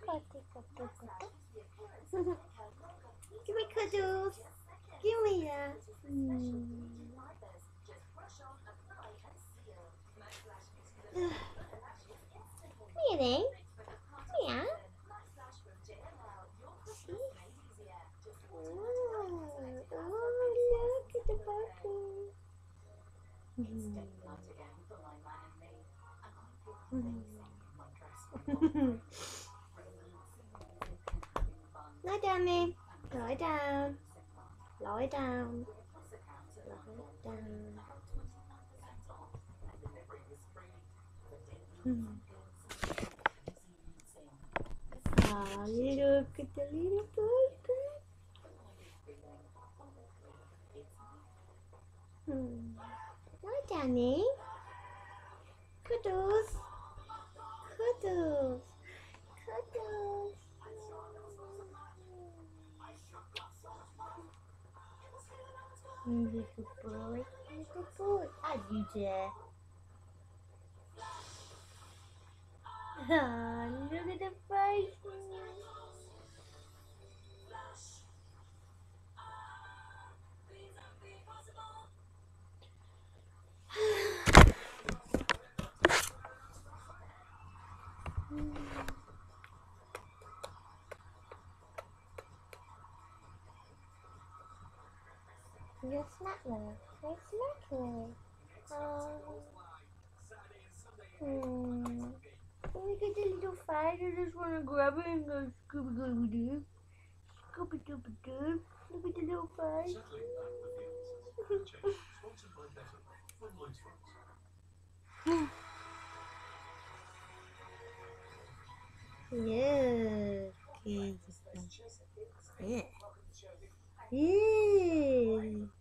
Cuddle, cuddle, cuddle. Give me cuddles. Give me that. Meaning? Yeah. Oh, look at the puppy. Lie down then. Lie down. Lie down. Lie down. Ah, look at the little puppy. Lie down then. Cuddles. Cuddles. Cuddles. Little boy. Little boy. How you dare? Ah, look at the face. You're snackler. You're snackler. Look at the little face. I just want to grab it and go Scooby-Doo. Scooby-Doo. Look at the little face. Yeah. Yeah. Yeah.